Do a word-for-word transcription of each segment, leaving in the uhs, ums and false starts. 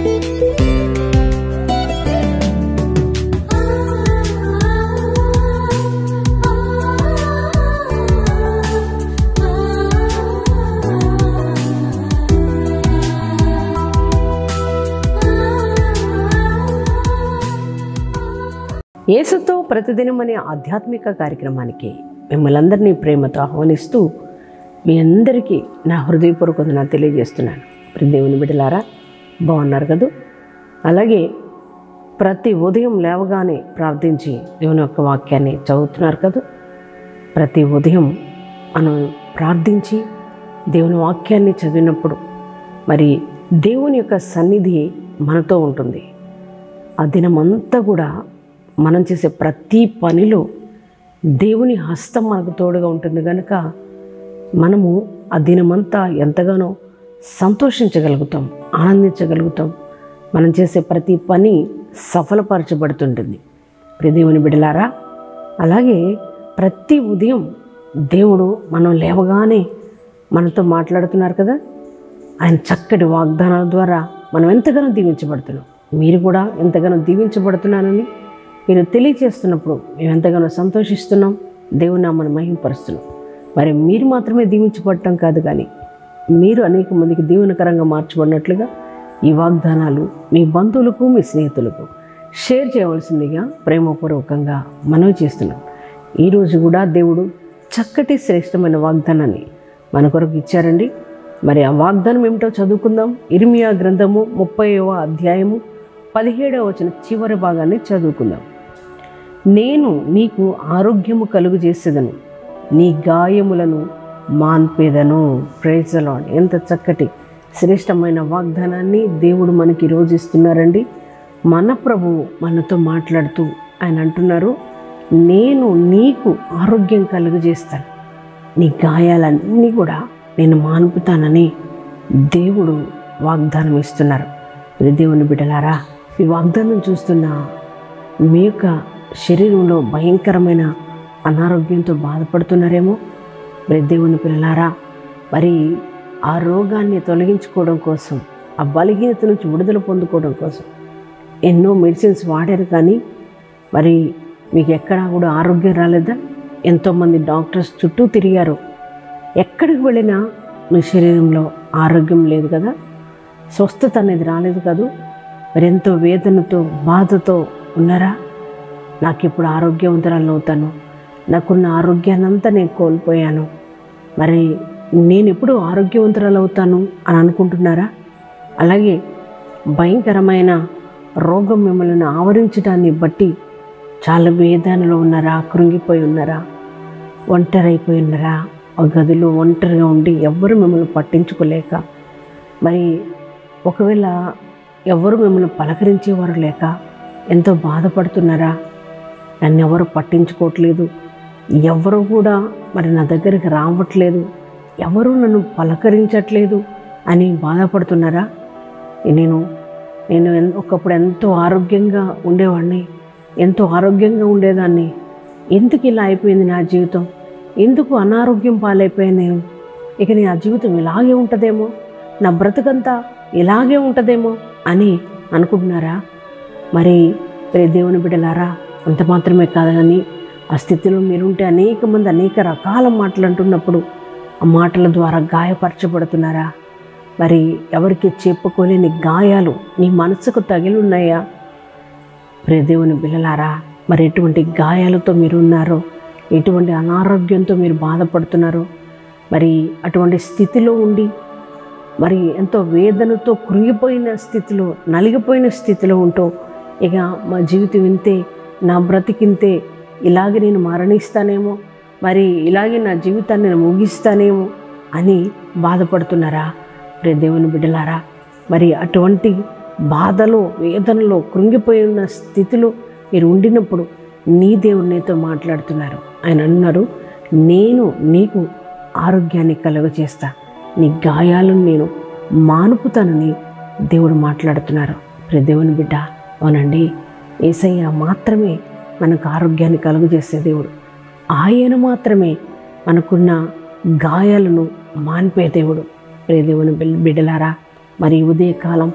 యేసుతో ప్రతిదినం అనే ఆధ్యాత్మిక కార్యక్రమానికి మిమ్మల్ని అందరినీ ప్రేమతో ఆహ్వానిస్తూ మీ అందరికీ నా హృదయపూర్వక వందనాలు తెలియజేస్తున్నాను. దేవుని బిడ్డలారా, బాగున్నారు కదా? అలాగే ప్రతి ఉదయం లేవగానే ప్రార్థించి దేవుని యొక్క వాక్యాన్ని చదువుతున్నారు కదా? ప్రతి ఉదయం మనం ప్రార్థించి దేవుని వాక్యాన్ని చదివినప్పుడు మరి దేవుని యొక్క సన్నిధి మనతో ఉంటుంది. ఆ దినమంతా కూడా మనం చేసే ప్రతి పనిలో దేవుని హస్తం మనకు తోడుగా ఉంటుంది కనుక మనము ఆ దినమంతా ఎంతగానో సంతోషించగలుగుతాం, ఆనందించగలుగుతాం. మనం చేసే ప్రతి పని సఫలపరచబడుతుంటుంది. దేవుని బిడ్డలారా, అలాగే ప్రతి ఉదయం దేవుడు మనం లేవగానే మనతో మాట్లాడుతున్నారు కదా. ఆయన చక్కటి వాగ్దానాల ద్వారా మనం ఎంతగానో దీవించబడుతున్నాం. మీరు కూడా ఎంతగానో దీవించబడుతున్నానని మీరు తెలియజేస్తున్నప్పుడు మేము ఎంతగానో సంతోషిస్తున్నాం, దేవుని నామమును మహిమపరుస్తున్నాం. మరి మీరు మాత్రమే దీవించబడటం కాదు, కానీ మీరు అనేక మందికి దీవెనకరంగా మార్చబడినట్లుగా ఈ వాగ్దానాలు మీ బంధువులకు, మీ స్నేహితులకు షేర్ చేయవలసిందిగా ప్రేమపూర్వకంగా మనవి చేస్తున్నాం. ఈరోజు కూడా దేవుడు చక్కటి శ్రేష్టమైన వాగ్దానాన్ని మన కొరకు ఇచ్చారండి. మరి ఆ వాగ్దానం ఏమిటో చదువుకుందాం. ఇర్మియా గ్రంథము ముప్పైవ అధ్యాయము పదిహేడవ వచన చివరి భాగాన్ని చదువుకుందాం. నేను నీకు ఆరోగ్యము కలుగు చేసేదను, నీ గాయములను మాన్పేదను. Praise the Lord. ఎంత చక్కటి శ్రేష్టమైన వాగ్దానాన్ని దేవుడు మనకి ఈరోజు ఇస్తున్నారండి. మన ప్రభువు మనతో మాట్లాడుతూ ఆయన అంటున్నారు, నేను నీకు ఆరోగ్యం కలుగు చేస్తాను, నీ గాయాలన్నీ కూడా నేను మాన్పుతానని దేవుడు వాగ్దానం ఇస్తున్నారు. దేవుని బిడ్డలారా, ఈ వాగ్దానం చూస్తున్న మీ యొక్క శరీరంలో భయంకరమైన అనారోగ్యంతో బాధపడుతున్నారేమో. మరి దేవుని పిల్లలారా, మరి ఆ రోగాన్ని తొలగించుకోవడం కోసం, ఆ బలహీనత నుంచి విడుదల పొందుకోవడం కోసం ఎన్నో మెడిసిన్స్ వాడారు, కానీ మరి మీకు ఎక్కడా కూడా ఆరోగ్యం రాలేదా? ఎంతోమంది డాక్టర్స్ చుట్టూ తిరిగారు, ఎక్కడికి వెళ్ళినా మీ శరీరంలో ఆరోగ్యం లేదు కదా, స్వస్థత అనేది రాలేదు కాదు. మరి ఎంతో వేదనతో బాధతో ఉన్నారా? నాకు ఇప్పుడు ఆరోగ్యవంతురాలను అవుతాను, నాకున్న ఆరోగ్యాన్ని అంతా నేను కోల్పోయాను, మరి నేను ఎప్పుడు ఆరోగ్యవంతురాలు అవుతాను అని అనుకుంటున్నారా? అలాగే భయంకరమైన రోగం మిమ్మల్ని ఆవరించడాన్ని బట్టి చాలా వేదనలో ఉన్నారా? కృంగిపోయి ఉన్నారా? ఒంటరైపోయి ఉన్నారా? ఆ గదిలో ఒంటరిగా ఉండి ఎవ్వరు మిమ్మల్ని పట్టించుకోలేక, మరి ఒకవేళ ఎవరు మిమ్మల్ని పలకరించేవారు లేక ఎంతో బాధపడుతున్నారా? నన్ను ఎవరు పట్టించుకోవట్లేదు, ఎవరు కూడా మరి నా దగ్గరికి రావట్లేదు, ఎవరు నన్ను పలకరించట్లేదు అని బాధపడుతున్నారా? నేను నేను ఒకప్పుడు ఎంతో ఆరోగ్యంగా ఉండేవాడిని, ఎంతో ఆరోగ్యంగా ఉండేదాన్ని, ఎందుకు ఇలా అయిపోయింది నా జీవితం? ఎందుకు అనారోగ్యం పాలైపోయాను నేను? ఇక నా జీవితం ఇలాగే ఉంటుందేమో, నా బ్రతుకంతా ఇలాగే ఉంటుందేమో అని అనుకుంటున్నారా? మరి ప్రియ దేవుని బిడ్డలారా, అంత మాత్రమే కాదు, కానీ ఆ స్థితిలో మీరుంటే అనేక మంది అనేక రకాల మాటలు అంటున్నప్పుడు ఆ మాటల ద్వారా గాయపరచబడుతున్నారా? మరి ఎవరికి చెప్పుకోలేని గాయాలు నీ మనసుకు తగిలి ఉన్నాయా? ప్రియ దేవుని బిడ్డలారా, మరి ఎటువంటి గాయాలతో మీరు ఉన్నారో, ఎటువంటి అనారోగ్యంతో మీరు బాధపడుతున్నారో, మరి అటువంటి స్థితిలో ఉండి మరి ఎంతో వేదనతో కృంగిపోయిన స్థితిలో, నలిగిపోయిన స్థితిలో ఉంటూ, ఇక మా జీవితం ఇంతే, నా బ్రతికింతే, ఇలాగే నేను మరణిస్తానేమో, మరి ఇలాగే నా జీవితాన్ని నేను ముగిస్తానేమో అని బాధపడుతున్నారా? ప్రియ దేవుని బిడ్డలారా, మరి అటువంటి బాధలో, వేదనలో, కృంగిపోయి ఉన్న స్థితిలో మీరు ఉండినప్పుడు నీ దేవుడు నీతో మాట్లాడుతున్నారు. ఆయన అన్నారు, నేను నీకు ఆరోగ్యాన్ని కలుగజేస్తా, నీ గాయాలను నేను మానుపుతానని దేవుడు మాట్లాడుతున్నారు. ప్రియ దేవుని బిడ్డ, అవునండి, యేసయ్య మాత్రమే మనకు ఆరోగ్యాన్ని కలుగజేసే దేవుడు. ఆయన మాత్రమే మనకున్న గాయాలను మాన్పే దేవుడు. ప్రియ దేవుని బిడ్డలారా, మరి ఉదయకాలం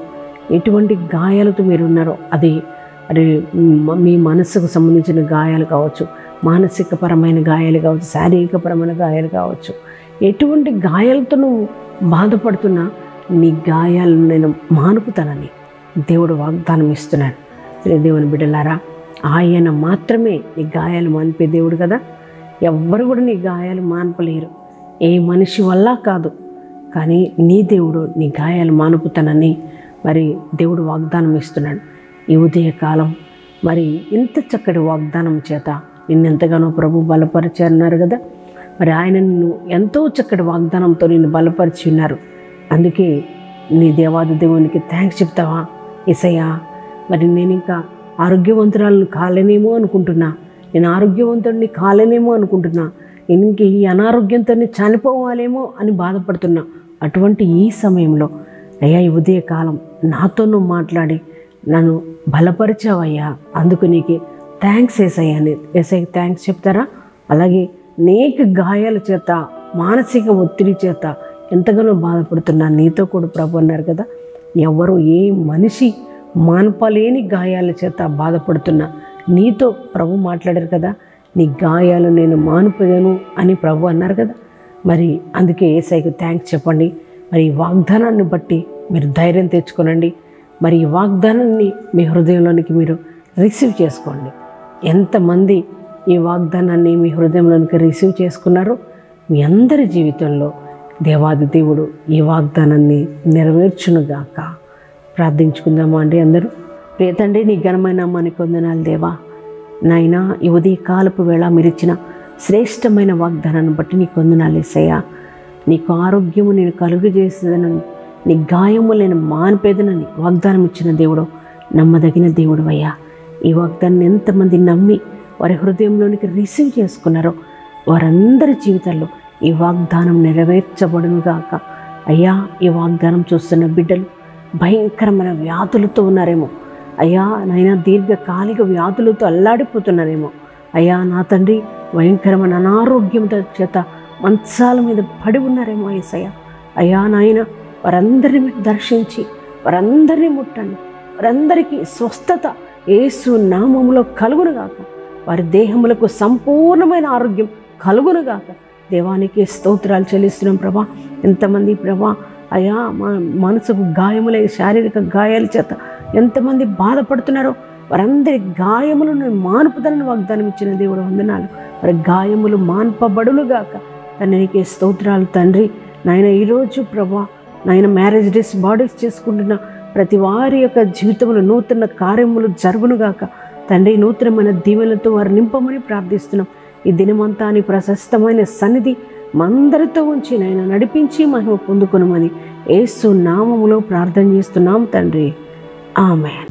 ఎటువంటి గాయాలతో మీరు ఉన్నారో, అది అది మీ మనసుకు సంబంధించిన గాయాలు కావచ్చు, మానసికపరమైన గాయాలు కావచ్చు, శారీరకపరమైన గాయాలు కావచ్చు, ఎటువంటి గాయాలతో నువ్వు బాధపడుతున్నా నీ గాయాలను నేను మానుపుతానని దేవుడు వాగ్దానం ఇస్తున్నాడు. దేవుని బిడ్డలారా, ఆయన మాత్రమే నీ గాయాలు మానిపే దేవుడు కదా. ఎవ్వరు కూడా నీ గాయాలు మాన్పలేరు, ఏ మనిషి వల్ల కాదు. కానీ నీ దేవుడు నీ గాయాలు మానుపుతానని మరి దేవుడు వాగ్దానం ఇస్తున్నాడు. ఈ ఉదయకాలం మరి ఇంత చక్కటి వాగ్దానం చేత నిన్నెంతగానో ప్రభు బలపరిచి అన్నారు కదా. మరి ఆయన నిన్ను ఎంతో చక్కటి వాగ్దానంతో నిన్ను బలపరిచి ఉన్నారు. అందుకే నీ దేవాది దేవునికి థ్యాంక్స్ చెప్తావా? యేసయ్యా, మరి నేను ఇంకా ఆరోగ్యవంతురాలను కాలేనేమో అనుకుంటున్నా, నేను ఆరోగ్యవంతుడిని కాలేనేమో అనుకుంటున్నా, నేను ఇంక ఈ అనారోగ్యంతో చనిపోవాలేమో అని బాధపడుతున్నా. అటువంటి ఈ సమయంలో అయ్యా, ఈ ఉదయకాలం నాతో నువ్వు మాట్లాడి నన్ను బలపరిచావయ్యా, అందుకు నీకు థ్యాంక్స్ యేసయ్యా అని యేసయ్యకి థ్యాంక్స్ చెప్తారా? అలాగే అనేక గాయాల చేత, మానసిక ఒత్తిడి చేత ఎంతగానో బాధపడుతున్నా నీతో కూడా ప్రభు అన్నారు కదా. ఎవరు ఏ మనిషి మాన్పలేని గాయాల చేత బాధపడుతున్నా నీతో ప్రభు మాట్లాడారు కదా. నీ గాయాలు నేను మానుపలేను అని ప్రభు అన్నారు కదా. మరి అందుకే యేసయ్యకి థ్యాంక్స్ చెప్పండి. మరి ఈ వాగ్దానాన్ని బట్టి మీరు ధైర్యం తెచ్చుకోనండి. మరి ఈ వాగ్దానాన్ని మీ హృదయంలోనికి మీరు రిసీవ్ చేసుకోండి. ఎంతమంది ఈ వాగ్దానాన్ని మీ హృదయంలోనికి రిసీవ్ చేసుకున్నారో మీ అందరి జీవితంలో దేవాది దేవుడు ఈ వాగ్దానాన్ని నెరవేర్చునుగాక. ప్రార్థించుకుందామా అండి అందరూ. ప్రియ తండ్రి, నీ ఘనమైన నామానికి వందనాలు దేవా. నాయనా, ఈ ఉదయకాలపు వేళ మీరు ఇచ్చిన శ్రేష్టమైన వాగ్దానాన్ని బట్టి నీకు వందనాలు యేసయ్యా. నీకు ఆరోగ్యము నేను కలుగజేసేదనని, నీ గాయము నేను మాన్పేదనని వాగ్దానం ఇచ్చిన దేవుడు, నమ్మదగిన దేవుడు అయ్యా. ఈ వాగ్దాన్ని ఎంతమంది నమ్మి వారి హృదయంలోనికి రిసీవ్ చేసుకున్నారో వారందరి జీవితాల్లో ఈ వాగ్దానం నెరవేర్చబడునుగాక. అయ్యా, ఈ వాగ్దానం చూస్తున్న బిడ్డలు భయంకరమైన వ్యాధులతో ఉన్నారేమో అయ్యా, నాయనా దీర్ఘకాలిక వ్యాధులతో అల్లాడిపోతున్నారేమో అయ్యా. నా తండ్రి, భయంకరమైన అనారోగ్యంతో చేత మంచాల మీద పడి ఉన్నారేమో యేసయ్యా. అయ్యా నాయన, వారందరినీ మీరు దర్శించి వారందరినీ ముట్టండి. వారందరికీ స్వస్థత యేసు నామములో కలుగునుగాక. వారి దేహములకు సంపూర్ణమైన ఆరోగ్యం కలుగునుగాక. దేవానికి స్తోత్రాలు చెల్లిస్తున్నాం ప్రభా. ఎంతమంది ప్రభా అయ్యా మా మనసుకు గాయములే, శారీరక గాయాల చేత ఎంతమంది బాధపడుతున్నారో వారందరి గాయములను మాన్పుదలని వాగ్దానం ఇచ్చిన దేవుడు వందనాలు. వారి గాయములు మాన్పబడునుగాక. తండ్రి నీకే స్తోత్రాలు తండ్రి. నాయన, ఈరోజు ప్రభా నాయన మ్యారేజ్ డేస్ బాడీస్ చేసుకుంటున్న ప్రతి వారి యొక్క జీవితంలో నూతన కార్యములు జరుగునుగాక. తండ్రి, నూతనమైన దీవెనలతో వారు నింపమని ప్రార్థిస్తున్నాం. ఈ దినమంతా నీ ప్రశస్తమైన సన్నిధి మందరితో ఉంచి నాయన నడిపించి మహిమ పొందుకొనమని యేసు నామములో ప్రార్థన చేస్తున్నాం తండ్రి. ఆమేన్.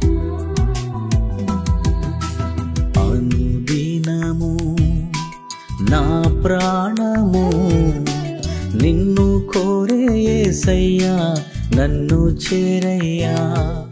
అనుదినము నా ప్రాణము నిన్ను కోరే యేసయ్యా, నన్ను చేరయ్యా.